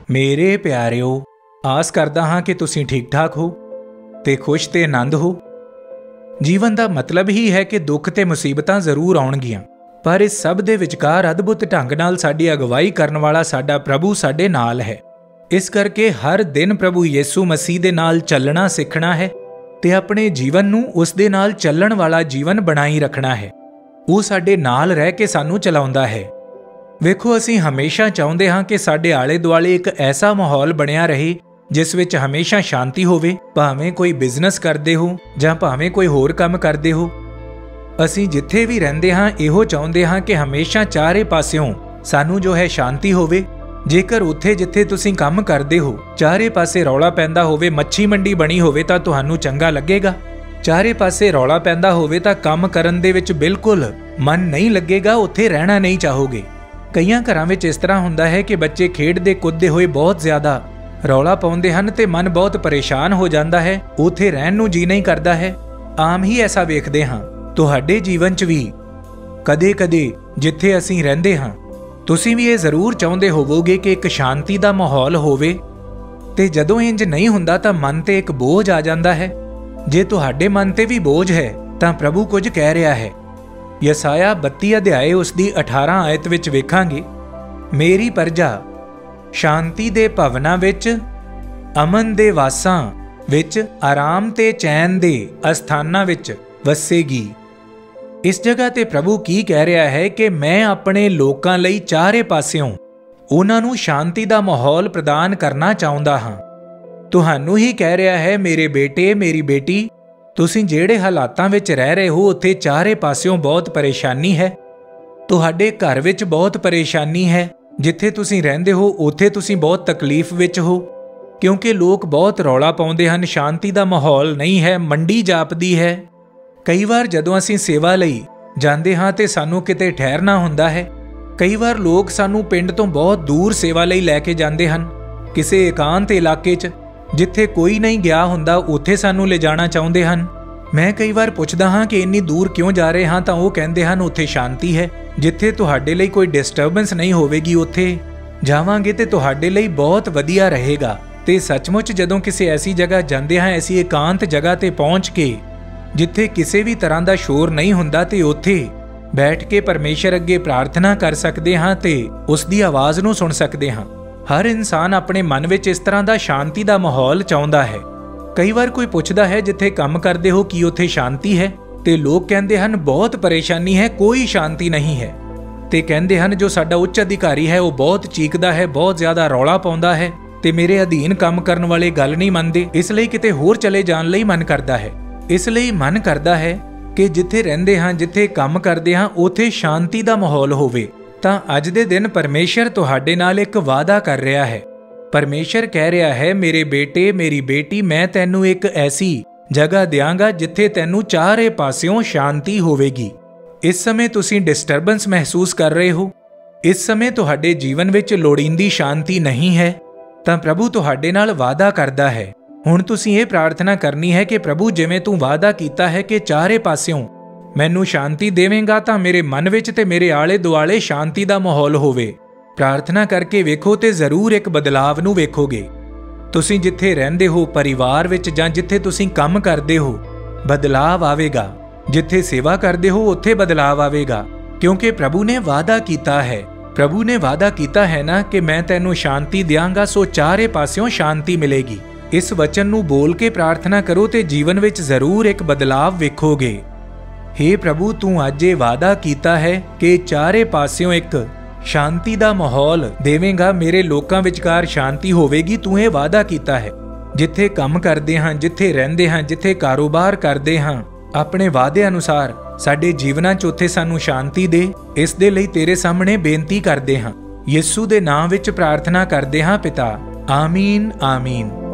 ਮੇਰੇ ਪਿਆਰਿਓ, ਆਸ ਕਰਦਾ ਹਾਂ ਕਿ ਤੁਸੀਂ ਠੀਕ ਠਾਕ ਹੋ ਤੇ ਖੁਸ਼ ਤੇ ਆਨੰਦ ਹੋ। ਜੀਵਨ ਦਾ ਮਤਲਬ ਹੀ ਹੈ ਕਿ ਦੁੱਖ ਤੇ ਮੁਸੀਬਤਾਂ ਜ਼ਰੂਰ ਆਉਣਗੀਆਂ, ਪਰ ਇਸ ਸਭ ਦੇ ਵਿਚਕਾਰ ਅਦਭੁਤ ਢੰਗ ਨਾਲ ਸਾਡੀ ਅਗਵਾਈ ਕਰਨ ਵਾਲਾ ਸਾਡਾ ਪ੍ਰਭੂ ਸਾਡੇ ਨਾਲ ਹੈ। ਇਸ ਕਰਕੇ ਹਰ ਦਿਨ ਪ੍ਰਭੂ ਯਿਸੂ ਮਸੀਹ ਦੇ ਨਾਲ ਚੱਲਣਾ ਸਿੱਖਣਾ ਹੈ ਤੇ ਆਪਣੇ ਜੀਵਨ ਨੂੰ ਉਸ ਦੇ ਨਾਲ ਚੱਲਣ ਵਾਲਾ ਜੀਵਨ ਬਣਾਈ ਰੱਖਣਾ ਹੈ। ਉਹ ਸਾਡੇ ਨਾਲ ਰਹਿ ਕੇ ਸਾਨੂੰ ਚਲਾਉਂਦਾ ਹੈ। ਵੇਖੋ, ਅਸੀਂ ਹਮੇਸ਼ਾ ਚਾਹੁੰਦੇ ਹਾਂ ਕਿ ਸਾਡੇ ਆਲੇ ਦੁਆਲੇ ਇੱਕ ਐਸਾ ਮਾਹੌਲ ਬਣਿਆ ਰਹੇ ਜਿਸ ਵਿੱਚ ਹਮੇਸ਼ਾ ਸ਼ਾਂਤੀ ਹੋਵੇ, ਭਾਵੇਂ ਕੋਈ ਬਿਜ਼ਨਸ ਕਰਦੇ ਹੋ ਜਾਂ ਭਾਵੇਂ ਕੋਈ ਹੋਰ ਕੰਮ ਕਰਦੇ ਹੋ। ਅਸੀਂ ਜਿੱਥੇ ਵੀ ਰਹਿੰਦੇ ਹਾਂ ਇਹੋ ਚਾਹੁੰਦੇ ਹਾਂ ਕਿ ਹਮੇਸ਼ਾ ਚਾਰੇ ਪਾਸਿਓਂ ਸਾਨੂੰ ਜੋ ਹੈ ਸ਼ਾਂਤੀ ਹੋਵੇ। ਜੇਕਰ ਉੱਥੇ ਜਿੱਥੇ ਤੁਸੀਂ ਕੰਮ ਕਰਦੇ ਹੋ ਚਾਰੇ ਪਾਸੇ ਰੌਲਾ ਪੈਂਦਾ ਹੋਵੇ, ਮੱਛੀ ਮੰਡੀ ਬਣੀ ਹੋਵੇ, ਤਾਂ ਤੁਹਾਨੂੰ ਚੰਗਾ ਲੱਗੇਗਾ। ਚਾਰੇ ਪਾਸੇ ਰੌਲਾ ਪੈਂਦਾ ਹੋਵੇ ਤਾਂ ਕੰਮ ਕਰਨ ਦੇ ਵਿੱਚ ਬਿਲਕੁਲ ਮਨ ਨਹੀਂ ਲੱਗੇਗਾ, ਉੱਥੇ ਰਹਿਣਾ ਨਹੀਂ ਚਾਹੋਗੇ। ਕਈਆਂ ਘਰਾਂ ਵਿੱਚ ਇਸ ਤਰ੍ਹਾਂ ਹੁੰਦਾ ਹੈ ਕਿ ਬੱਚੇ ਖੇਡਦੇ ਕੁੱਦਦੇ ਹੋਏ ਬਹੁਤ ਜ਼ਿਆਦਾ ਰੌਲਾ ਪਾਉਂਦੇ ਹਨ ਤੇ ਮਨ ਬਹੁਤ ਪਰੇਸ਼ਾਨ ਹੋ ਜਾਂਦਾ ਹੈ, ਉੱਥੇ ਰਹਿਣ ਨੂੰ ਜੀ ਨਹੀਂ ਕਰਦਾ ਹੈ। ਆਮ ਹੀ ਐਸਾ ਵੇਖਦੇ ਹਾਂ। ਤੁਹਾਡੇ ਜੀਵਨ 'ਚ ਵੀ ਕਦੇ-ਕਦੇ ਜਿੱਥੇ ਅਸੀਂ ਰਹਿੰਦੇ ਹਾਂ, ਤੁਸੀਂ ਵੀ ਇਹ ਜ਼ਰੂਰ ਚਾਹੁੰਦੇ ਹੋਵੋਗੇ ਕਿ ਇੱਕ ਸ਼ਾਂਤੀ ਦਾ ਮਾਹੌਲ ਹੋਵੇ, ਤੇ ਜਦੋਂ ਇੰਜ ਨਹੀਂ ਹੁੰਦਾ ਤਾਂ ਮਨ ਤੇ ਇੱਕ ਬੋਝ ਆ ਜਾਂਦਾ ਹੈ। ਜੇ ਤੁਹਾਡੇ ਮਨ ਤੇ ਵੀ ਬੋਝ ਹੈ ਤਾਂ ਪ੍ਰਭੂ ਕੁਝ ਕਹਿ ਰਿਹਾ ਹੈ। ਯਸਾਇਆ 32 ਅਧਿਆਏ ਉਸ ਦੀ 18 ਆਇਤ ਵਿੱਚ ਵੇਖਾਂਗੇ, ਮੇਰੀ ਪਰਜਾ ਸ਼ਾਂਤੀ ਦੇ ਭਵਨਾਂ ਵਿੱਚ, ਅਮਨ ਦੇ ਵਾਸਾਂ ਵਿੱਚ, ਆਰਾਮ ਤੇ ਚੈਨ ਦੇ ਅਸਥਾਨਾਂ ਵਿੱਚ ਵਸੇਗੀ। ਇਸ ਜਗ੍ਹਾ ਤੇ ਪ੍ਰਭੂ ਕੀ ਕਹਿ ਰਿਹਾ ਹੈ ਕਿ ਮੈਂ ਆਪਣੇ ਲੋਕਾਂ ਲਈ ਚਾਰੇ ਪਾਸਿਓਂ ਉਹਨਾਂ ਨੂੰ ਸ਼ਾਂਤੀ ਦਾ ਮਾਹੌਲ ਪ੍ਰਦਾਨ ਕਰਨਾ ਚਾਹੁੰਦਾ ਹਾਂ। ਤੁਹਾਨੂੰ ਹੀ ਕਹਿ ਰਿਹਾ ਹੈ, ਮੇਰੇ ਬੇਟੇ, ਮੇਰੀ ਬੇਟੀ, ਤੁਸੀਂ ਜਿਹੜੇ ਹਾਲਾਤਾਂ ਵਿੱਚ ਰਹਿ ਰਹੇ ਹੋ ਉੱਥੇ ਚਾਰੇ ਪਾਸਿਓਂ ਬਹੁਤ ਪਰੇਸ਼ਾਨੀ ਹੈ। ਤੁਹਾਡੇ ਘਰ ਵਿੱਚ ਬਹੁਤ ਪਰੇਸ਼ਾਨੀ ਹੈ, ਜਿੱਥੇ ਤੁਸੀਂ ਰਹਿੰਦੇ ਹੋ ਉੱਥੇ ਤੁਸੀਂ ਬਹੁਤ ਤਕਲੀਫ ਵਿੱਚ ਹੋ, ਕਿਉਂਕਿ ਲੋਕ ਬਹੁਤ ਰੌਲਾ ਪਾਉਂਦੇ ਹਨ, ਸ਼ਾਂਤੀ ਦਾ ਮਾਹੌਲ ਨਹੀਂ ਹੈ, ਮੰਡੀ ਜਾਪਦੀ ਹੈ। ਕਈ ਵਾਰ ਜਦੋਂ ਅਸੀਂ ਸੇਵਾ ਲਈ ਜਾਂਦੇ ਹਾਂ ਤੇ ਸਾਨੂੰ ਕਿਤੇ ਠਹਿਰਨਾ ਹੁੰਦਾ ਹੈ। ਕਈ ਵਾਰ ਲੋਕ ਸਾਨੂੰ ਪਿੰਡ ਤੋਂ ਬਹੁਤ ਦੂਰ ਸੇਵਾ ਲਈ ਲੈ ਕੇ ਜਾਂਦੇ ਹਨ, ਕਿਸੇ ਇਕਾਂਤ ਇਲਾਕੇ 'ਚ ਜਿੱਥੇ ਕੋਈ ਨਹੀਂ ਗਿਆ ਹੁੰਦਾ, ਉੱਥੇ ਸਾਨੂੰ ਲਿਜਾਣਾ ਚਾਹੁੰਦੇ ਹਨ। ਮੈਂ ਕਈ ਵਾਰ ਪੁੱਛਦਾ ਹਾਂ ਕਿ ਇੰਨੀ ਦੂਰ ਕਿਉਂ ਜਾ ਰਹੇ ਹਾਂ, ਤਾਂ ਉਹ ਕਹਿੰਦੇ ਹਨ ਉੱਥੇ ਸ਼ਾਂਤੀ ਹੈ, ਜਿੱਥੇ ਤੁਹਾਡੇ ਲਈ ਕੋਈ ਡਿਸਟਰਬੈਂਸ ਨਹੀਂ ਹੋਵੇਗੀ, ਉੱਥੇ ਜਾਵਾਂਗੇ ਤੇ ਤੁਹਾਡੇ ਲਈ ਬਹੁਤ ਵਧੀਆ ਰਹੇਗਾ। ਤੇ ਸੱਚਮੁੱਚ ਜਦੋਂ ਕਿਸੇ ਐਸੀ ਜਗ੍ਹਾ ਜਾਂਦੇ ਹਾਂ, ਐਸੀ ਇਕਾਂਤ ਜਗ੍ਹਾ ਤੇ ਪਹੁੰਚ ਕੇ ਜਿੱਥੇ ਕਿਸੇ ਵੀ ਤਰ੍ਹਾਂ ਦਾ ਸ਼ੋਰ ਨਹੀਂ ਹੁੰਦਾ, ਤੇ ਉੱਥੇ ਬੈਠ ਕੇ ਪਰਮੇਸ਼ਰ ਅੱਗੇ ਪ੍ਰਾਰਥਨਾ ਕਰ ਸਕਦੇ ਹਾਂ ਤੇ ਉਸ ਦੀ ਆਵਾਜ਼ ਨੂੰ ਸੁਣ ਸਕਦੇ ਹਾਂ। ਹਰ ਇਨਸਾਨ ਆਪਣੇ ਮਨ ਵਿੱਚ ਇਸ ਤਰ੍ਹਾਂ ਦਾ ਸ਼ਾਂਤੀ ਦਾ ਮਾਹੌਲ ਚਾਹੁੰਦਾ ਹੈ। ਕਈ ਵਾਰ ਕੋਈ ਪੁੱਛਦਾ ਹੈ, ਜਿੱਥੇ ਕੰਮ ਕਰਦੇ ਹੋ ਕੀ ਉੱਥੇ ਸ਼ਾਂਤੀ ਹੈ? ਤੇ ਲੋਕ ਕਹਿੰਦੇ ਹਨ ਬਹੁਤ ਪਰੇਸ਼ਾਨੀ ਹੈ, ਕੋਈ ਸ਼ਾਂਤੀ ਨਹੀਂ ਹੈ। ਤੇ ਕਹਿੰਦੇ ਹਨ ਜੋ ਸਾਡਾ ਉੱਚ ਅਧਿਕਾਰੀ ਹੈ ਉਹ ਬਹੁਤ ਚੀਕਦਾ ਹੈ, ਬਹੁਤ ਜ਼ਿਆਦਾ ਰੌਲਾ ਪਾਉਂਦਾ ਹੈ ਤੇ ਮੇਰੇ ਅਧੀਨ ਕੰਮ ਕਰਨ ਵਾਲੇ ਗੱਲ ਨਹੀਂ ਮੰਨਦੇ, ਇਸ ਲਈ ਕਿਤੇ ਹੋਰ ਚਲੇ ਜਾਣ ਲਈ ਮਨ ਕਰਦਾ ਹੈ। ਇਸ ਲਈ ਮਨ ਕਰਦਾ ਹੈ ਕਿ ਜਿੱਥੇ ਰਹਿੰਦੇ ਹਾਂ, ਜਿੱਥੇ ਕੰਮ ਕਰਦੇ ਹਾਂ, ਉੱਥੇ ਸ਼ਾਂਤੀ ਦਾ ਮਾਹੌਲ ਹੋਵੇ। ਤਾਂ ਅੱਜ ਦੇ ਦਿਨ ਪਰਮੇਸ਼ਰ ਤੁਹਾਡੇ ਨਾਲ ਇੱਕ ਵਾਅਦਾ ਕਰ ਰਿਹਾ ਹੈ। ਪਰਮੇਸ਼ਰ ਕਹਿ ਰਿਹਾ ਹੈ, ਮੇਰੇ ਬੇਟੇ, ਮੇਰੀ ਬੇਟੀ, ਮੈਂ ਤੈਨੂੰ ਇੱਕ ਐਸੀ ਜਗ੍ਹਾ ਦਿਆਂਗਾ ਜਿੱਥੇ ਤੈਨੂੰ ਚਾਰੇ ਪਾਸਿਓਂ ਸ਼ਾਂਤੀ ਹੋਵੇਗੀ। ਇਸ ਸਮੇਂ ਤੁਸੀਂ ਡਿਸਟਰਬੈਂਸ ਮਹਿਸੂਸ ਕਰ ਰਹੇ ਹੋ, ਇਸ ਸਮੇਂ ਤੁਹਾਡੇ ਜੀਵਨ ਵਿੱਚ ਲੋੜੀਂਦੀ ਸ਼ਾਂਤੀ ਨਹੀਂ ਹੈ, ਤਾਂ ਪ੍ਰਭੂ ਤੁਹਾਡੇ ਨਾਲ ਵਾਅਦਾ ਕਰਦਾ ਹੈ। ਹੁਣ ਤੁਸੀਂ ਇਹ ਪ੍ਰਾਰਥਨਾ ਕਰਨੀ ਹੈ ਕਿ ਪ੍ਰਭੂ, ਜਿਵੇਂ ਤੂੰ ਵਾਅਦਾ ਕੀਤਾ ਹੈ ਕਿ ਚਾਰੇ ਪਾਸਿਓਂ ਮੈਨੂੰ ਸ਼ਾਂਤੀ ਦੇਵੇਂਗਾ, ਤਾਂ ਮੇਰੇ ਮਨ ਵਿੱਚ ਤੇ ਮੇਰੇ ਆਲੇ ਦੁਆਲੇ ਸ਼ਾਂਤੀ ਦਾ ਮਾਹੌਲ ਹੋਵੇ। ਪ੍ਰਾਰਥਨਾ ਕਰਕੇ ਵੇਖੋ ਤੇ ਜ਼ਰੂਰ ਇੱਕ ਬਦਲਾਵ ਨੂੰ ਵੇਖੋਗੇ। ਤੁਸੀਂ ਜਿੱਥੇ ਰਹਿੰਦੇ ਹੋ, ਪਰਿਵਾਰ ਵਿੱਚ ਜਾਂ ਜਿੱਥੇ ਤੁਸੀਂ ਕੰਮ ਕਰਦੇ ਹੋ, ਬਦਲਾਵ ਆਵੇਗਾ। ਜਿੱਥੇ ਸੇਵਾ ਕਰਦੇ ਹੋ ਉੱਥੇ ਬਦਲਾਵ ਆਵੇਗਾ, ਕਿਉਂਕਿ ਪ੍ਰਭੂ ਨੇ ਵਾਅਦਾ ਕੀਤਾ ਹੈ। ਪ੍ਰਭੂ ਨੇ ਵਾਅਦਾ ਕੀਤਾ ਹੈ ਨਾ ਕਿ ਮੈਂ ਤੈਨੂੰ ਸ਼ਾਂਤੀ ਦਿਆਂਗਾ, ਸੋ ਚਾਰੇ ਪਾਸਿਓਂ ਸ਼ਾਂਤੀ ਮਿਲੇਗੀ। ਇਸ ਵਚਨ ਨੂੰ ਬੋਲ ਕੇ ਪ੍ਰਾਰਥਨਾ ਕਰੋ ਤੇ ਜੀਵਨ ਵਿੱਚ ਜ਼ਰੂਰ ਇੱਕ ਬਦਲਾਵ ਵੇਖੋਗੇ। ਹੇ ਪ੍ਰਭੂ, ਤੂੰ ਅੱਜ ਇਹ ਵਾਅਦਾ ਕੀਤਾ ਹੈ ਕਿ ਚਾਰੇ ਪਾਸਿਓਂ ਇੱਕ ਸ਼ਾਂਤੀ ਦਾ ਮਾਹੌਲ ਦੇਵੇਂਗਾ, ਮੇਰੇ ਲੋਕਾਂ ਵਿਚਕਾਰ ਸ਼ਾਂਤੀ ਹੋਵੇਗੀ। ਤੂੰ ਇਹ ਵਾਅਦਾ ਕੀਤਾ ਹੈ। ਜਿੱਥੇ ਕੰਮ ਕਰਦੇ ਹਾਂ, ਜਿੱਥੇ ਰਹਿੰਦੇ ਹਾਂ, ਜਿੱਥੇ ਕਾਰੋਬਾਰ ਕਰਦੇ ਹਾਂ, ਆਪਣੇ ਵਾਅਦੇ ਅਨੁਸਾਰ ਸਾਡੇ ਜੀਵਨਾਂ 'ਚ ਉੱਥੇ ਸਾਨੂੰ ਸ਼ਾਂਤੀ ਦੇ। ਇਸ ਦੇ ਲਈ ਤੇਰੇ ਸਾਹਮਣੇ ਬੇਨਤੀ ਕਰਦੇ ਹਾਂ, ਯਿਸੂ ਦੇ ਨਾਮ ਵਿੱਚ ਪ੍ਰਾਰਥਨਾ ਕਰਦੇ ਹਾਂ ਪਿਤਾ। ਆਮੀਨ, ਆਮੀਨ।